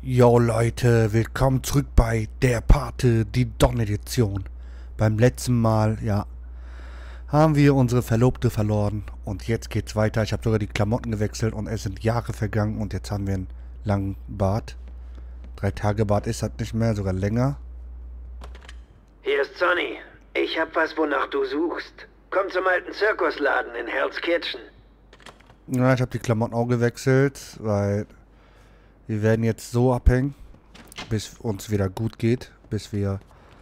Jo Leute, willkommen zurück bei der Pate, die Dawn-Edition. Beim letzten Mal, ja, haben wir unsere Verlobte verloren und jetzt geht's weiter. Ich habe sogar die Klamotten gewechselt und es sind Jahre vergangen und jetzt haben wir einen langen Bart. 3 Tage Bart ist das nicht mehr, sogar länger. Hier ist Sonny. Ich hab was, wonach du suchst. Komm zum alten Zirkusladen in Hell's Kitchen. Ja, ich habe die Klamotten auch gewechselt, weil wir werden jetzt so abhängen, bis uns wieder gut geht, bis wir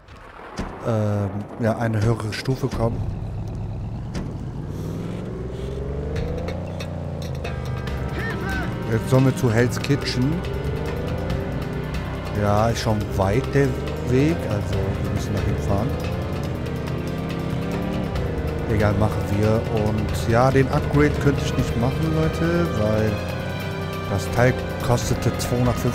ja, eine höhere Stufe kommen. Jetzt sollen wir zu Hell's Kitchen. Ja, ist schon weit der Weg, also wir müssen dahin fahren. Egal, machen wir. Und ja, den Upgrade könnte ich nicht machen, Leute, weil das Teil kostete 250.000.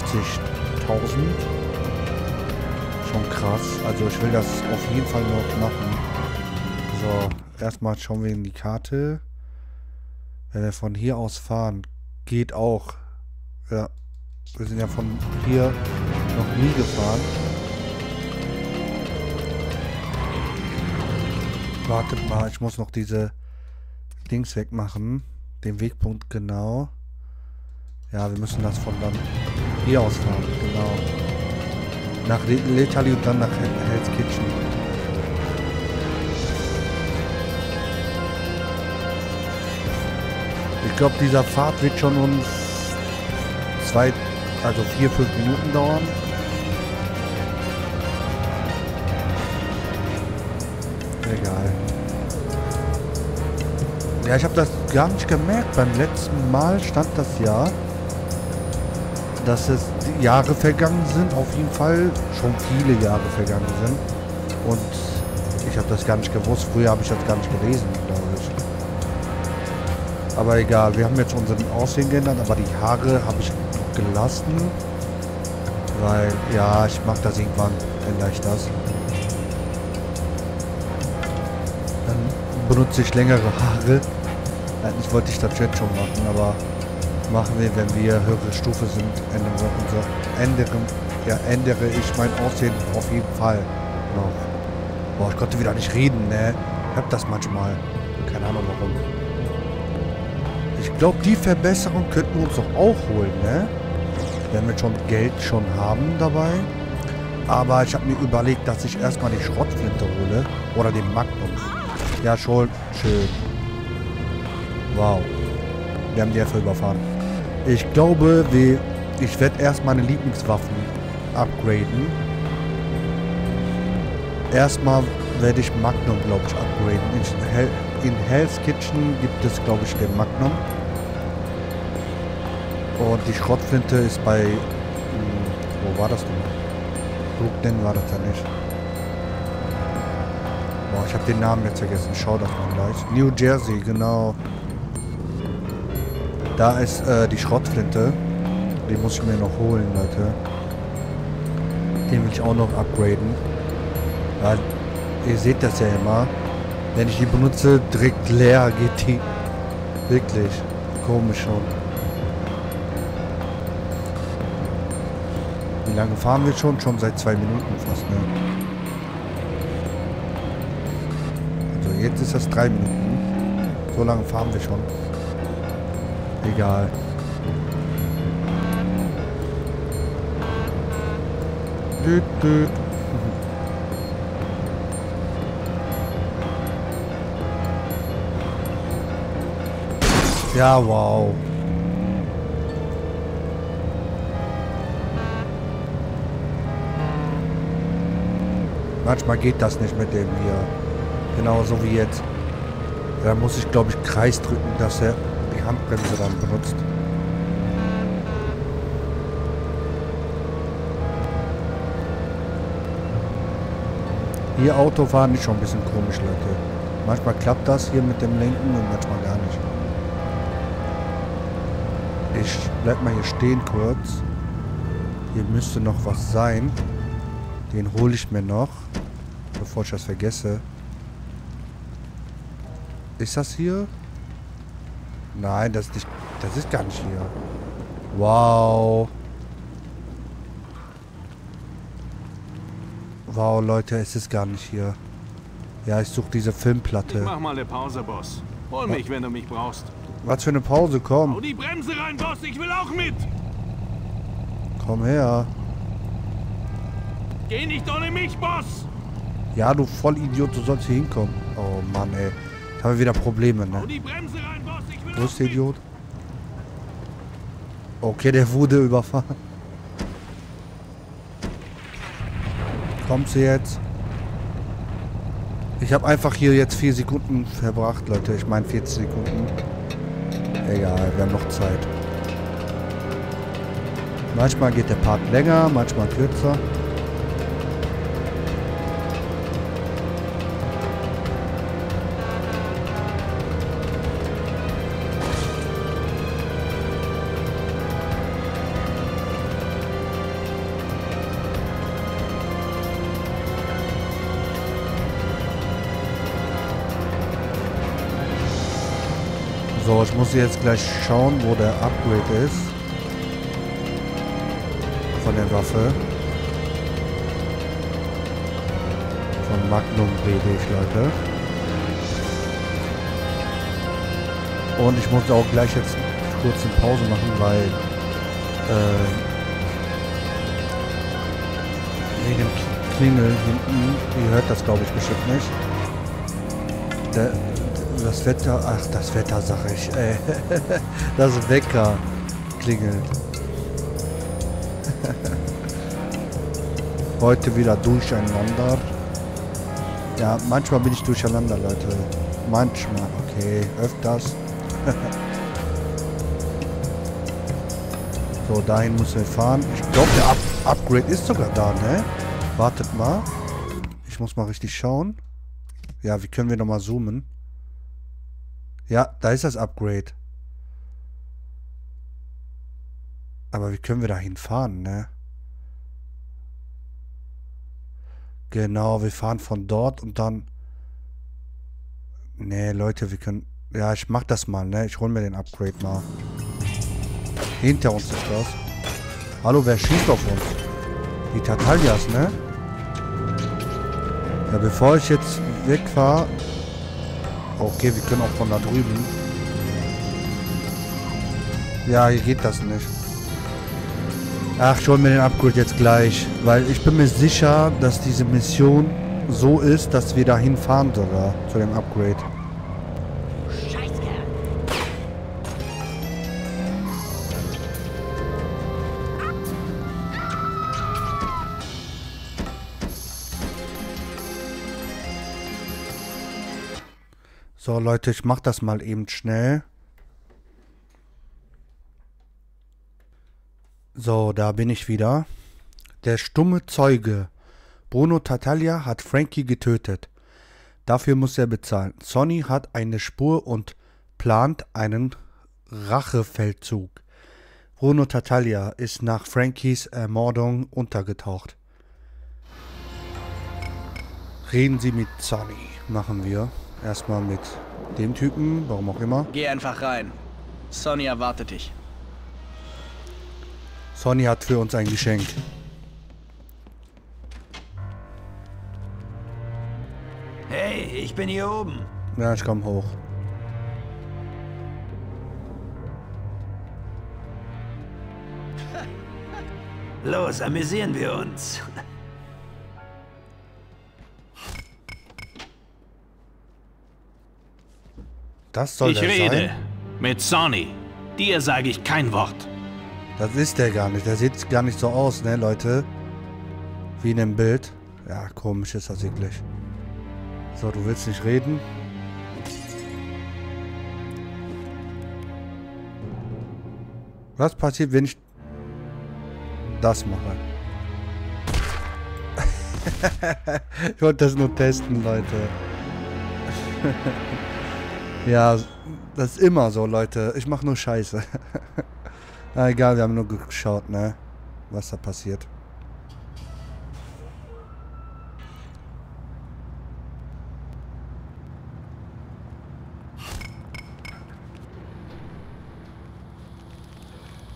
Schon krass. Also ich will das auf jeden Fall noch machen. So, erstmal schauen wir in die Karte. Wenn wir von hier aus fahren, geht auch. Ja, wir sind ja von hier noch nie gefahren. Wartet mal, ich muss noch diese Dings wegmachen. Den Wegpunkt genau. Ja, wir müssen das von dann hier aus fahren, genau. Nach Letali und dann nach Hell's Kitchen. Ich glaube, dieser Fahrt wird schon uns 4, 5 Minuten dauern. Egal. Ja, ich habe das gar nicht gemerkt. Beim letzten Mal stand das ja, dass es Jahre vergangen sind. Auf jeden Fall schon viele Jahre vergangen sind. Und ich habe das gar nicht gewusst. Früher habe ich das gar nicht gelesen, glaube ich. Aber egal, wir haben jetzt unseren Aussehen geändert, aber die Haare habe ich gelassen. Weil, ja, ich mag das irgendwann, ändere ich das. Dann benutze ich längere Haare. Eigentlich wollte ich das jetzt schon machen, aber machen wir, wenn wir höhere Stufe sind, ändere ich mein Aussehen auf jeden Fall noch. Boah, ich konnte wieder nicht reden, ne? Ich hab das manchmal. Keine Ahnung warum. Ich glaube, die Verbesserung könnten wir uns doch auch holen, ne? Wenn wir schon Geld schon haben dabei. Aber ich habe mir überlegt, dass ich erstmal die Schrotflinte hole. Oder den Magnum. Ja, schon schön. Wow. Wir haben die einfach überfahren. Ich glaube, ich werde erst meine Lieblingswaffen upgraden. Erstmal werde ich Magnum, glaube ich, upgraden. In Hell's Kitchen gibt es, glaube ich, den Magnum. Und die Schrotflinte ist bei... wo war das denn? Brooklyn war das ja nicht. Boah, ich habe den Namen jetzt vergessen. Schau das mal gleich. New Jersey, genau. Da ist die Schrotflinte. Die muss ich mir noch holen, Leute. Den will ich auch noch upgraden. Weil, ihr seht das ja immer. Wenn ich die benutze, direkt leer geht die. Wirklich. Komisch schon. Wie lange fahren wir schon? Schon seit 2 Minuten fast, ne? Also jetzt ist das 3 Minuten. So lange fahren wir schon. Egal. Düt, düt. Ja, wow. Manchmal geht das nicht mit dem hier. Genauso wie jetzt. Da muss ich, glaube ich, Kreis drücken, dass er die Handbremse dann benutzt. Hier Autofahren ist schon ein bisschen komisch, Leute. Manchmal klappt das hier mit dem Lenken und manchmal gar nicht. Ich bleib mal hier stehen kurz. Hier müsste noch was sein. Den hole ich mir noch, bevor ich das vergesse. Ist das hier? Nein, das ist nicht. Das ist gar nicht hier. Wow. Wow, Leute, es ist gar nicht hier. Ja, ich suche diese Ich Filmplatte. mach mal eine Pause, Boss. Hol mich, wenn du mich brauchst. Was für eine Pause, Hau komm. die Bremse rein, Boss, ich will auch mit! Komm her. Geh nicht ohne mich, Boss! Ja, du Vollidiot, du sollst hier hinkommen. Oh Mann, ey. Jetzt haben wir wieder Probleme, Hau ne? die Bremse rein, Boss, ich will Wo auch ist der mit! Idiot? Okay, der wurde überfahren. Kommt sie jetzt? Ich habe einfach hier jetzt 4 Sekunden verbracht, Leute. Ich meine 40 Sekunden. Egal, wir haben noch Zeit. Manchmal geht der Part länger, manchmal kürzer. So, ich muss jetzt gleich schauen, wo der Upgrade ist. Von der Waffe. Von Magnum rede ich, Leute. Und ich muss auch gleich jetzt kurz eine Pause machen, weil wegen dem Klingel hinten, ihr hört das glaube ich bestimmt nicht. Das Wetter, ach das Wetter sag ich, das Wecker klingelt. Heute wieder durcheinander. Ja, manchmal bin ich durcheinander, Leute. Manchmal, okay, öfters. So, dahin müssen wir fahren. Ich glaube, der Upgrade ist sogar da, ne? Wartet mal. Ich muss mal richtig schauen. Ja, wie können wir nochmal zoomen? Ja, da ist das Upgrade. Aber wie können wir da hinfahren, ne? Genau, wir fahren von dort und dann... Ne, Leute, wir können... Ja, ich mach das mal, ne? Ich hol mir den Upgrade mal. Hinter uns ist das. Hallo, wer schießt auf uns? Die Tataljas, ne? Ja, bevor ich jetzt wegfahre... Okay, wir können auch von da drüben. Ja, hier geht das nicht. Ach, ich hol mir den Upgrade jetzt gleich. Weil ich bin mir sicher, dass diese Mission so ist, dass wir dahin fahren sogar. Zu dem Upgrade. So, Leute, ich mach das mal eben schnell. So, da bin ich wieder. Der stumme Zeuge. Bruno Tattaglia hat Frankie getötet. Dafür muss er bezahlen. Sonny hat eine Spur und plant einen Rachefeldzug. Bruno Tattaglia ist nach Frankies Ermordung untergetaucht. Reden Sie mit Sonny. Machen wir. Erstmal mit dem Typen, warum auch immer. Geh einfach rein. Sonny erwartet dich. Sonny hat für uns ein Geschenk. Hey, ich bin hier oben. Ja, ich komm hoch. Los, amüsieren wir uns. Das soll Ich der rede sein? mit Sonny. Dir sage ich kein Wort. Das ist der gar nicht. Der sieht gar nicht so aus, ne, Leute? Wie in dem Bild. Ja, komisch ist das wirklich. So, du willst nicht reden? Was passiert, wenn ich das mache? Ich wollte das nur testen, Leute. Ja, das ist immer so, Leute. Ich mache nur Scheiße. Na egal, wir haben nur geschaut, ne? Was da passiert.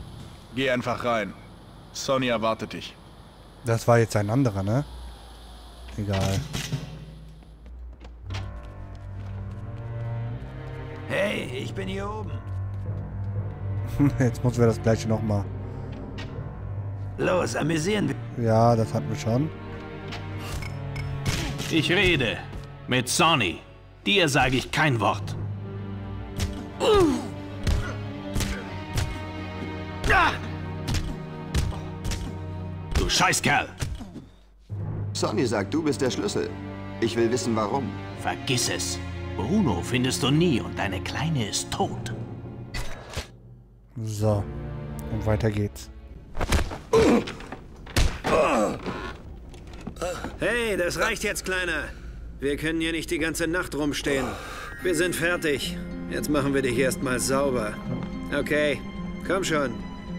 Geh einfach rein. Sonny erwartet dich. Das war jetzt ein anderer, ne? Egal. Hey, ich bin hier oben. Jetzt müssen wir das gleiche nochmal. Los, amüsieren wir. Ja, das hatten wir schon. Ich rede mit Sonny. Dir sage ich kein Wort. Du Scheißkerl! Sonny sagt, du bist der Schlüssel. Ich will wissen, warum. Vergiss es. Bruno findest du nie und deine Kleine ist tot. So. Und weiter geht's. Hey, das reicht jetzt, Kleiner. Wir können hier nicht die ganze Nacht rumstehen. Wir sind fertig. Jetzt machen wir dich erstmal sauber. Okay, komm schon.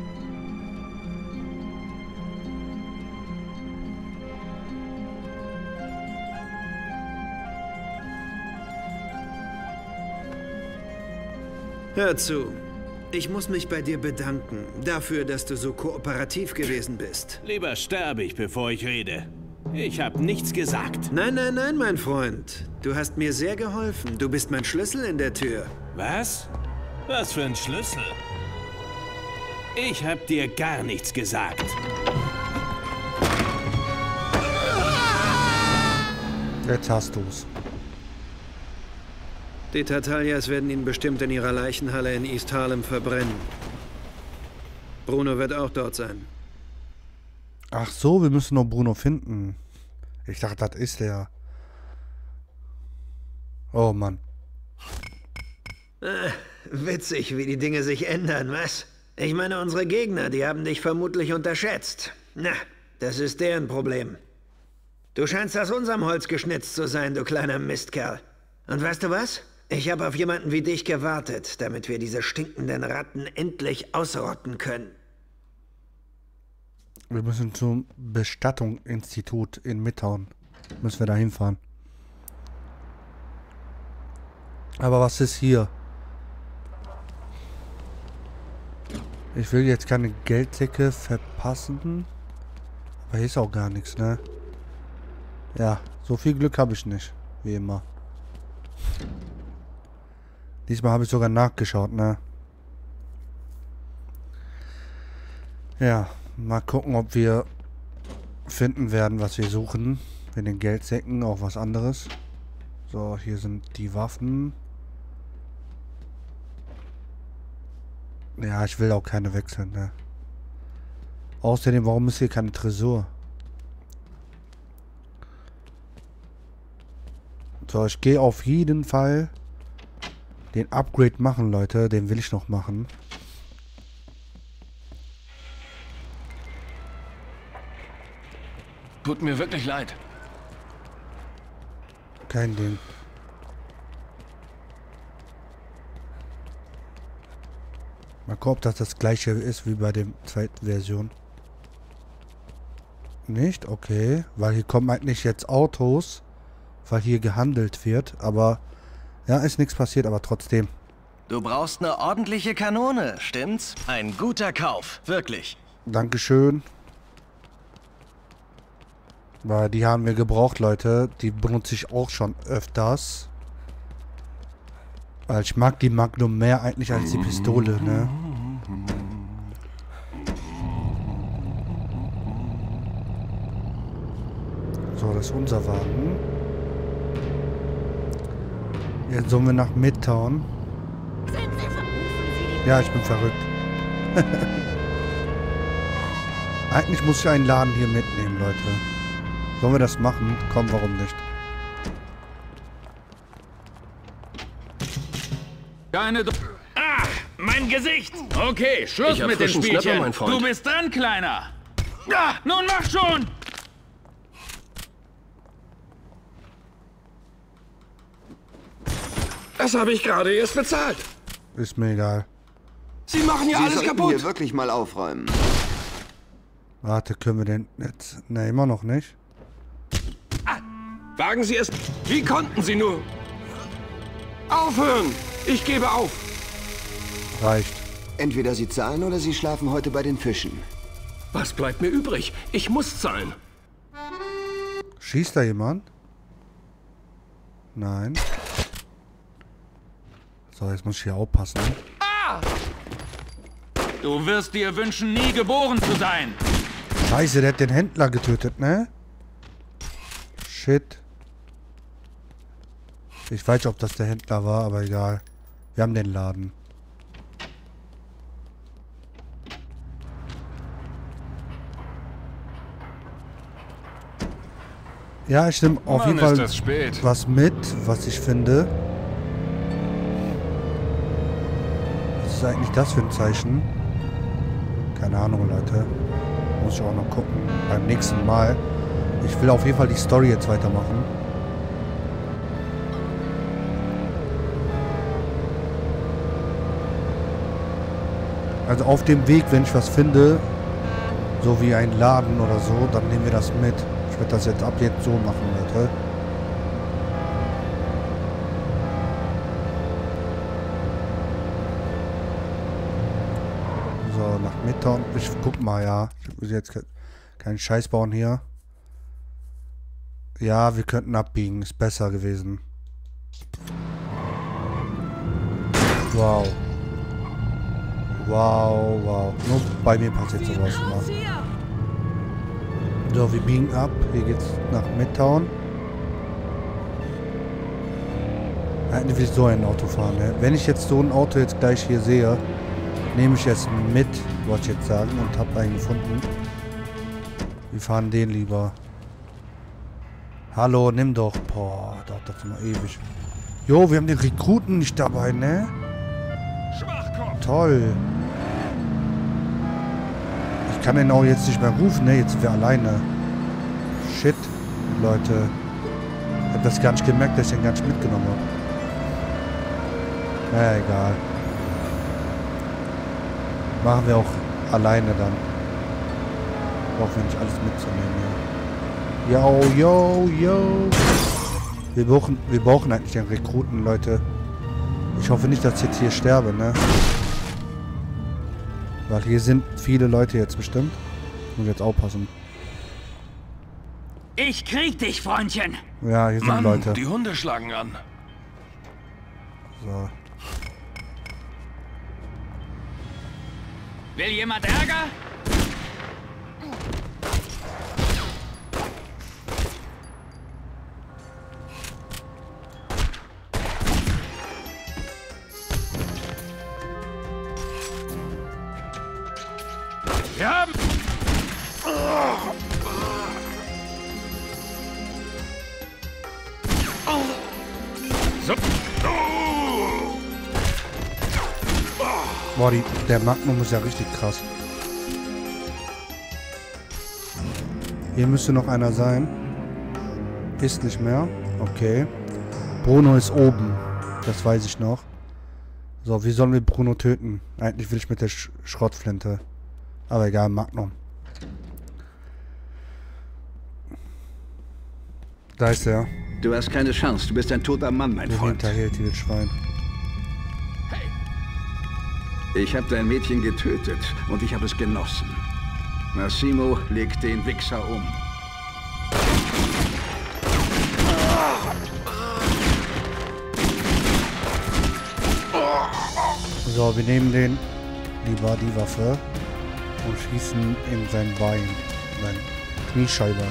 Hör zu. Ich muss mich bei dir bedanken, dafür, dass du so kooperativ gewesen bist. Lieber sterbe ich, bevor ich rede. Ich habe nichts gesagt. Nein, nein, nein, mein Freund. Du hast mir sehr geholfen. Du bist mein Schlüssel in der Tür. Was? Was für ein Schlüssel? Ich habe dir gar nichts gesagt. Jetzt hast du's. Die Tartaglias werden ihn bestimmt in ihrer Leichenhalle in East Harlem verbrennen. Bruno wird auch dort sein. Ach so, wir müssen noch Bruno finden. Ich dachte, das ist der. Oh Mann. Witzig, wie die Dinge sich ändern, was? Ich meine, unsere Gegner, die haben dich vermutlich unterschätzt. Na, das ist deren Problem. Du scheinst aus unserem Holz geschnitzt zu sein, du kleiner Mistkerl. Und weißt du was? Ich habe auf jemanden wie dich gewartet, damit wir diese stinkenden Ratten endlich ausrotten können. Wir müssen zum Bestattungsinstitut in Midtown. Müssen wir da hinfahren. Aber was ist hier? Ich will jetzt keine Geldsäcke verpassen. Aber hier ist auch gar nichts, ne? Ja, so viel Glück habe ich nicht. Wie immer. Diesmal habe ich sogar nachgeschaut, ne? Ja, mal gucken, ob wir finden werden, was wir suchen. In den Geldsäcken auch was anderes. So, hier sind die Waffen. Ja, ich will auch keine wechseln, ne? Außerdem, warum ist hier keine Tresor? So, ich gehe auf jeden Fall den Upgrade machen, Leute. Den will ich noch machen. Tut mir wirklich leid. Kein Ding. Mal gucken, ob das gleiche ist wie bei der zweiten Version. Nicht? Okay. Weil hier kommen eigentlich jetzt Autos, weil hier gehandelt wird. Aber ja, ist nichts passiert, aber trotzdem. Du brauchst eine ordentliche Kanone, stimmt's? Ein guter Kauf, wirklich. Dankeschön. Weil die haben wir gebraucht, Leute. Die benutze ich auch schon öfters. Weil ich mag die Magnum mehr eigentlich als die Pistole, ne? So, das ist unser Wagen. Jetzt sollen wir nach Midtown. Ja, ich bin verrückt. Eigentlich muss ich einen Laden hier mitnehmen, Leute. Sollen wir das machen? Komm, warum nicht? Keine... Ah, mein Gesicht! Okay, Schluss Ich hab mit dem frischen Spielchen. Snapper, mein Freund. Du bist dran, Kleiner. Ah, nun mach schon! Das habe ich gerade erst bezahlt. Ist mir egal. Sie machen hier Sie alles sollten kaputt. hier wirklich mal aufräumen. Warte, können wir denn jetzt... Ne, immer noch nicht. Wagen Sie es. Wie konnten Sie nur? Aufhören! Ich gebe auf. Reicht. Entweder Sie zahlen oder Sie schlafen heute bei den Fischen. Was bleibt mir übrig? Ich muss zahlen. Schießt da jemand? Nein. So, jetzt muss ich hier aufpassen. Du wirst dir wünschen, nie geboren zu sein. Scheiße, der hat den Händler getötet, ne? Shit. Ich weiß nicht, ob das der Händler war, aber egal. Wir haben den Laden. Ja, ich nehme auf jeden Fall was mit, was ich finde. Was ist eigentlich das für ein Zeichen? Keine Ahnung, Leute. Muss ich auch noch gucken. Beim nächsten Mal. Ich will auf jeden Fall die Story jetzt weitermachen. Also auf dem Weg, wenn ich was finde, so wie ein Laden oder so, dann nehmen wir das mit. Ich werde das jetzt ab jetzt so machen, Leute. So, nach Midtown. Ich guck mal, ja. Ich will jetzt keinen Scheiß bauen hier. Ja, wir könnten abbiegen. Ist besser gewesen. Wow. Wow, wow. Nur bei mir passiert sowas immer. So, wir biegen ab. Hier geht's nach Midtown. Eigentlich will ich so ein Auto fahren, ne? Wenn ich jetzt so ein Auto jetzt gleich hier sehe, nehme ich es mit, wollte ich jetzt sagen, und habe einen gefunden. Wir fahren den lieber. Hallo, nimm doch. Boah, dauert das immer ewig. Jo, wir haben den Rekruten nicht dabei, ne? Toll. Ich kann den auch jetzt nicht mehr rufen, ne? Jetzt sind wir alleine. Shit, Leute. Ich hab das gar nicht gemerkt, dass ich den gar nicht mitgenommen habe. Naja, egal. Machen wir auch alleine dann. Brauchen wir nicht alles mitzunehmen. Yo, yo, yo. Wir brauchen eigentlich den Rekruten, Leute. Ich hoffe nicht, dass ich jetzt hier sterbe, ne? Weil hier sind viele Leute jetzt bestimmt. Muss jetzt aufpassen. Ich krieg dich, Freundchen. Ja, hier sind Mann, Leute. die Hunde schlagen an. So. Will jemand Ärger? Wir haben... So. Boah, der Magnum ist ja richtig krass. Hier müsste noch einer sein. Ist nicht mehr. Okay. Bruno ist oben. Das weiß ich noch. So, wie sollen wir Bruno töten? Eigentlich will ich mit der Schrottflinte. Aber egal, Magnum. Da ist er. Du hast keine Chance. Du bist ein toter Mann, mein Du Freund. hinterhält dieses Schwein. Ich habe dein Mädchen getötet und ich habe es genossen. Massimo legt den Wichser um. So, wir nehmen den lieber die Waffe und schießen in sein Bein, sein Kniescheibe.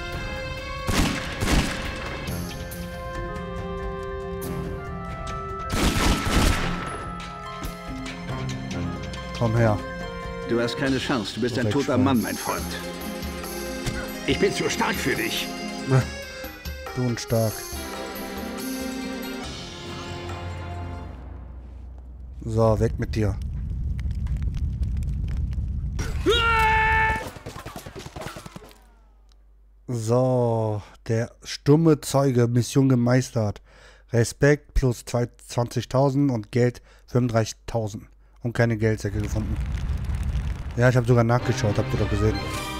Komm her. Du hast keine Chance. Du bist ein toter Mann, mein Freund. Ich bin zu stark für dich. Du und stark. So, weg mit dir. So, der stumme Zeuge, Mission gemeistert. Respekt plus 20.000 und Geld 35.000. Und keine Geldsäcke gefunden. Ja, ich habe sogar nachgeschaut, habt ihr doch gesehen.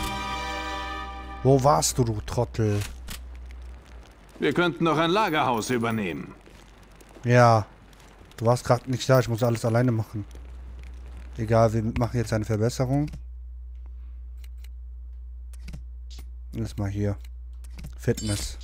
Wo warst du, du Trottel? Wir könnten noch ein Lagerhaus übernehmen. Ja, du warst gerade nicht da, ich muss alles alleine machen. Egal, wir machen jetzt eine Verbesserung. Lass mal hier. Fitness.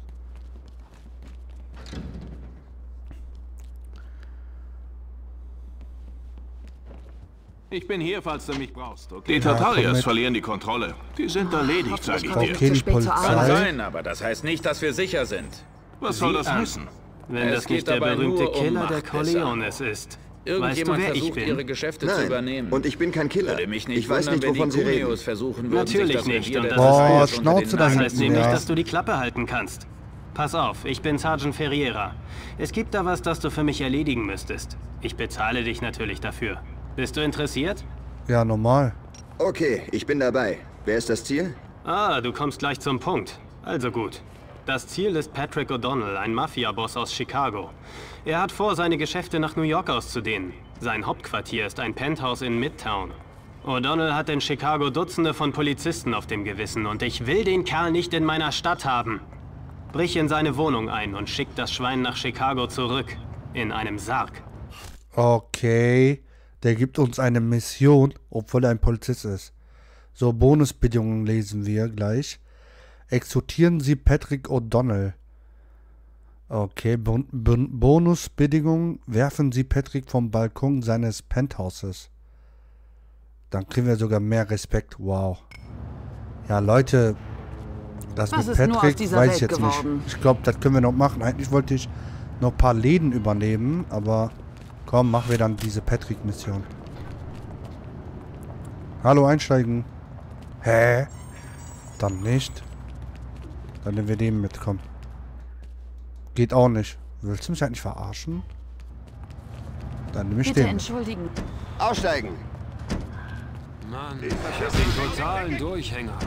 Ich bin hier, falls du mich brauchst, okay? Die Tartariers verlieren die Kontrolle. Die sind erledigt, sag ich dir. Okay, die Kann Polizei. sein, aber das heißt nicht, dass wir sicher sind. Was soll das heißen? Wenn Es das geht nicht der dabei berühmte nur um Killer der Macht, Corleones ist. Weißt du, Irgendjemand wer ich versucht, bin? ihre Geschäfte zu Nein, übernehmen. und ich bin kein Killer. Würde mich nicht Ich weiß wundern, nicht, wovon Sie wenn die reden. Cuneos versuchen würden, Natürlich sich das nicht, Revier und der das Boah, Tartariers unter Schnauze den da Nagel Das hinten, heißt zu nämlich, ja. dass du die Klappe halten kannst. Pass auf, ich bin Sergeant Ferriera. Es gibt da was, das du für mich erledigen müsstest. Ich bezahle dich natürlich dafür. Bist du interessiert? Ja, normal. Okay, ich bin dabei. Wer ist das Ziel? Ah, du kommst gleich zum Punkt. Also gut. Das Ziel ist Patrick O'Donnell, ein Mafia-Boss aus Chicago. Er hat vor, seine Geschäfte nach New York auszudehnen. Sein Hauptquartier ist ein Penthouse in Midtown. O'Donnell hat in Chicago Dutzende von Polizisten auf dem Gewissen und ich will den Kerl nicht in meiner Stadt haben. Brich in seine Wohnung ein und schick das Schwein nach Chicago zurück. In einem Sarg. Okay. Der gibt uns eine Mission, obwohl er ein Polizist ist. So, Bonusbedingungen lesen wir gleich. Exekutieren Sie Patrick O'Donnell. Okay, Bonusbedingungen. Werfen Sie Patrick vom Balkon seines Penthouses. Dann kriegen wir sogar mehr Respekt. Wow. Ja, Leute, das Was mit ist nur aus Patrick dieser weiß ich Welt jetzt geworden? nicht. Ich glaube, das können wir noch machen. Eigentlich wollte ich noch ein paar Läden übernehmen, aber komm, machen wir dann diese Patrick-Mission. Hallo, einsteigen. Hä? Dann nicht. Dann nehmen wir den mit, komm. Geht auch nicht. Willst du mich eigentlich verarschen? Dann nehme ich Bitte den. entschuldigen. Aussteigen! Mann, das ist ein totalen Durchhänger.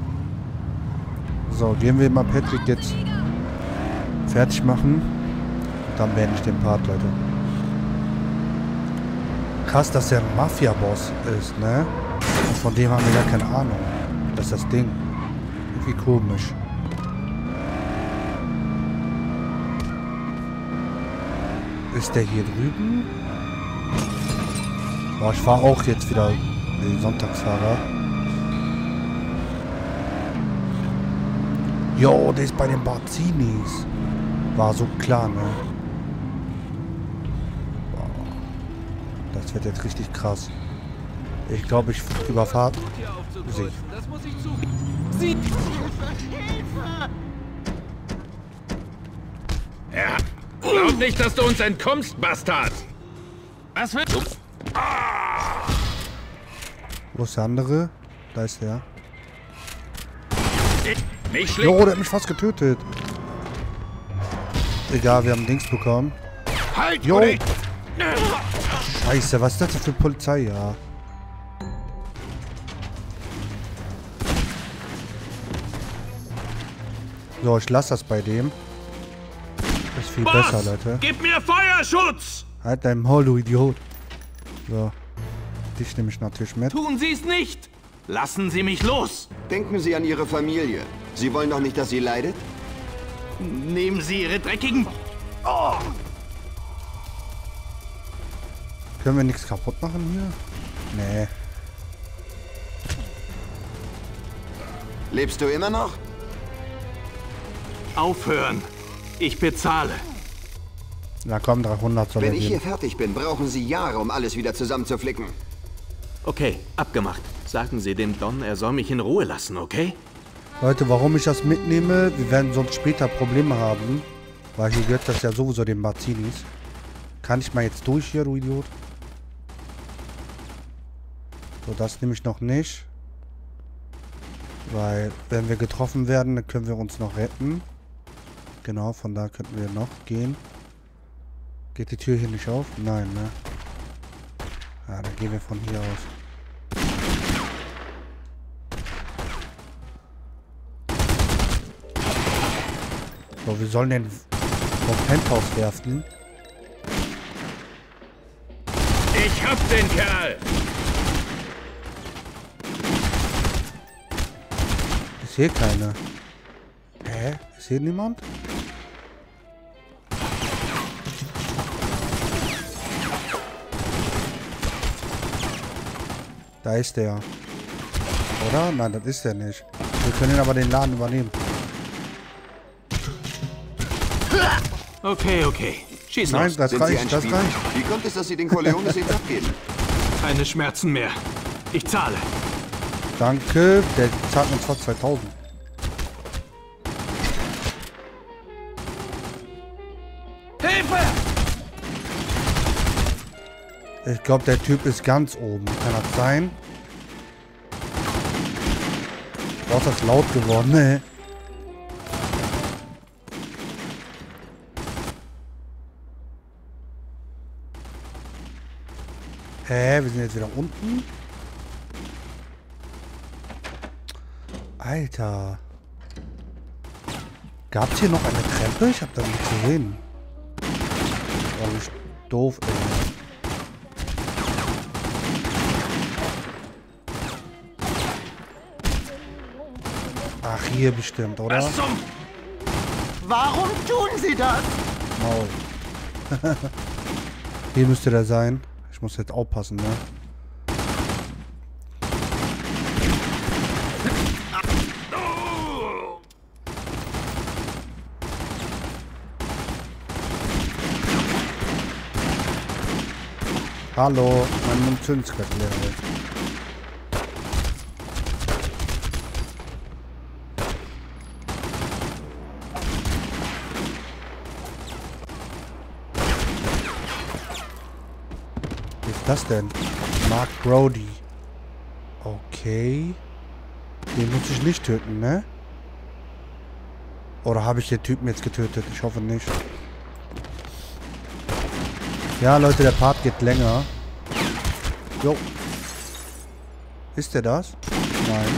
So, gehen wir mal Patrick jetzt fertig machen. Und dann beende ich den Part, Leute. Krass, dass er ein Mafia-Boss ist, ne? Und von dem haben wir gar keine Ahnung. Das ist das Ding. Irgendwie komisch. Ist der hier drüben? Boah, ich fahre auch jetzt wieder den Sonntagsfahrer. Jo, der ist bei den Barzinis. War so klar, ne? Boah. Das wird jetzt richtig krass. Ich glaube, ich überfahre sie. Das muss ich zugeben. Ja. Glaub nicht, dass du uns entkommst, Bastard! Was willst du? Wo ist der andere? Da ist der. Nicht schlimm. Jo, der hat mich fast getötet. Egal, wir haben Dings bekommen. Halt! Jo! oder ich- Scheiße, was ist das denn für Polizei? Ja. So, ich lasse das bei dem. Das ist viel besser, Leute. Gib mir Feuerschutz! Halt dein Maul, du Idiot. So. Dich nehme ich natürlich mit. Tun Sie es nicht! Lassen Sie mich los! Denken Sie an Ihre Familie. Sie wollen doch nicht, dass sie leidet? Nehmen Sie Ihre dreckigen... Oh! Können wir nichts kaputt machen hier? Nee. Lebst du immer noch? Aufhören! Ich bezahle! Na komm, 300 soll er Wenn ich hier geben. fertig bin, brauchen Sie Jahre, um alles wieder zusammenzuflicken. Okay, abgemacht. Sagen Sie dem Don, er soll mich in Ruhe lassen, okay? Leute, warum ich das mitnehme, wir werden sonst später Probleme haben. Weil hier gehört das ja sowieso den Martinis. Kann ich mal jetzt durch hier, du Idiot? So, das nehme ich noch nicht. Weil, wenn wir getroffen werden, dann können wir uns noch retten. Genau, von da könnten wir noch gehen. Geht die Tür hier nicht auf? Nein, ne? Ja, dann gehen wir von hier aus. So, wir sollen den vom Penthouse werfen. Ich hab den Kerl! Ist hier keiner. Hä? Ist hier niemand? Da ist der. Oder? Nein, das ist der nicht. Wir können aber den Laden übernehmen. Okay, okay. Schieß Nein, los. das Sind Sie ein reicht, das Spieler? reicht. Wie kommt es, dass Sie den Corleones jetzt abgeben? Keine Schmerzen mehr. Ich zahle. Danke, der zahlt uns fast 2000. Hilfe! Ich glaube, der Typ ist ganz oben. Kann das sein? Boah, ist das laut geworden, ne? Hä, wir sind jetzt wieder unten? Alter. Gab's hier noch eine Treppe? Ich hab da nicht gesehen. Oh, wie doof, ey. Ach, hier bestimmt, oder? Was zum... Warum tun Sie das? Maul. Hier müsste der sein. Ich muss jetzt aufpassen, ne? Hallo, mein Munitionsquett leer. Was ist das denn? Mark Brody. Okay. Den muss ich nicht töten, ne? Oder habe ich den Typen jetzt getötet? Ich hoffe nicht. Ja, Leute, der Part geht länger. Jo. Ist der das? Nein.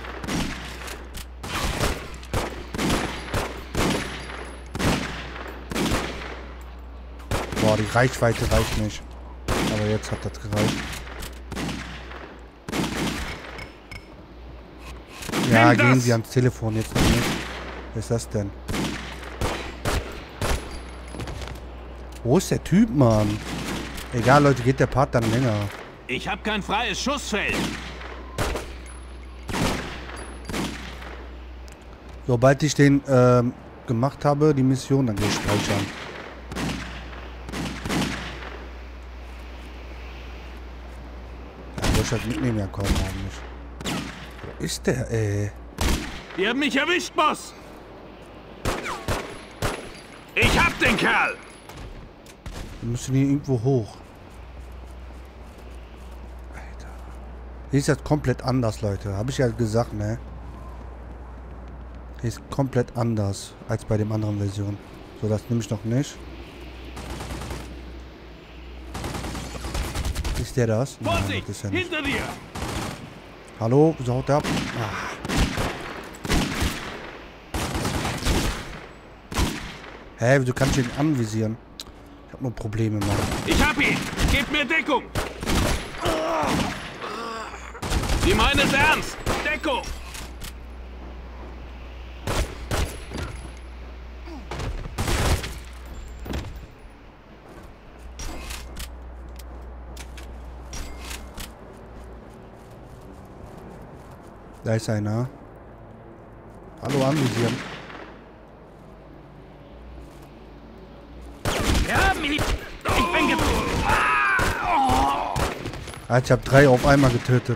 Boah, die Reichweite reicht nicht. Aber jetzt hat das gereicht. Ja, gehen Sie ans Telefon jetzt noch nicht. Was ist das denn? Wo ist der Typ, Mann? Egal, Leute, geht der Part dann länger. Ich habe kein freies Schussfeld. Sobald ich den gemacht habe, die Mission, dann gehe ich speichern. Ja, wo ich das mitnehmen ja kaum eigentlich. Wo ist der, ey? Ihr habt mich erwischt, Boss. Ich hab den Kerl. Wir müssen hier irgendwo hoch. Alter. Hier ist das komplett anders, Leute. Habe ich ja gesagt, ne? Hier ist komplett anders als bei dem anderen Version. So, das nehme ich noch nicht. Ist der das? Nein, Vorsicht, das ist ja nicht. hinter dir. Hallo, wieso haut der ab? Ah. Hä, wieso kann ich den anvisieren? Ich hab nur Probleme, Mann. Ich hab ihn. Gebt mir Deckung. Sie meinen es ernst. Deckung. Da ist einer. Hallo, anvisieren. Wir haben ihn. Ich bin getroffen. Alter, ich habe 3 auf einmal getötet.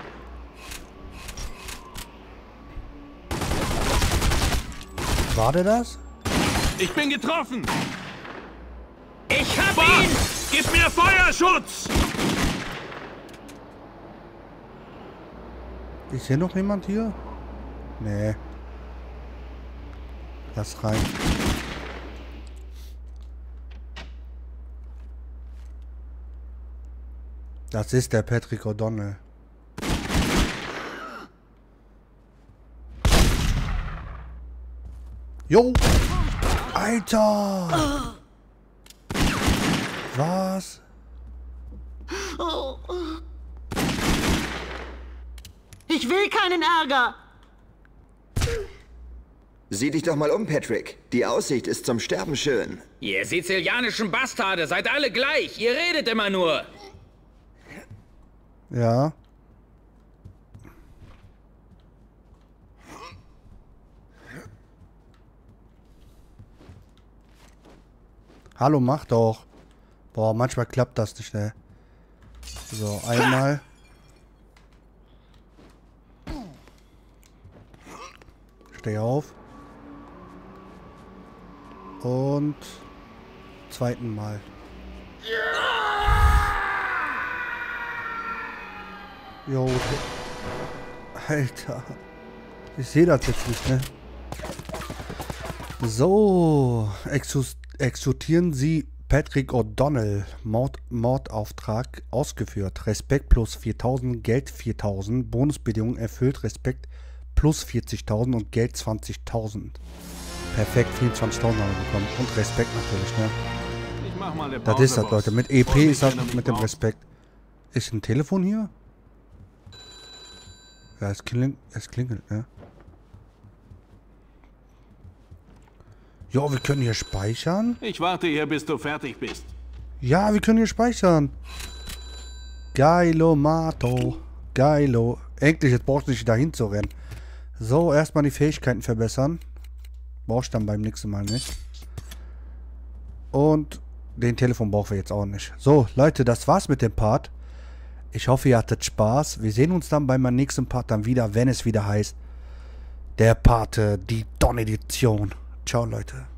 War der das? Ich bin getroffen. Ich hab ihn. Gib mir Feuerschutz. Ist hier noch jemand hier? Nee. Lass rein. Das ist der Patrick O'Donnell. Jo! Alter! Was? Ich will keinen Ärger. Sieh dich doch mal um, Patrick. Die Aussicht ist zum Sterben schön. Ihr sizilianischen Bastarde, seid alle gleich. Ihr redet immer nur. Ja. Hallo, mach doch. Boah, manchmal klappt das nicht, ne? So, einmal. Steh auf. Und zweiten Mal. Jo. Alter. Ich sehe das jetzt nicht, ne? So. Exekutieren Sie Patrick O'Donnell. Mordauftrag ausgeführt. Respekt plus 4.000, Geld 4.000. Bonusbedingungen erfüllt. Respekt plus 40.000 und Geld 20.000. Perfekt, 24.000 haben wir bekommen. Und Respekt natürlich, ne? Ich mach mal eine Das Pause, ist das, Leute. Mit EP ist das mit dem Respekt. Ist ein Telefon hier? Ja, es klingelt, ne? Jo, wir können hier speichern. Ich warte hier, bis du fertig bist. Ja, wir können hier speichern. Geilo, Mato. Geilo. Endlich, jetzt brauchst du nicht dahin zu rennen. So, erstmal die Fähigkeiten verbessern. Brauchst du dann beim nächsten Mal nicht. Und den Telefon brauchen wir jetzt auch nicht. So, Leute, das war's mit dem Part. Ich hoffe, ihr hattet Spaß. Wir sehen uns dann beim nächsten Part dann wieder, wenn es wieder heißt, der Pate, die Don-Edition. Ciao, Leute.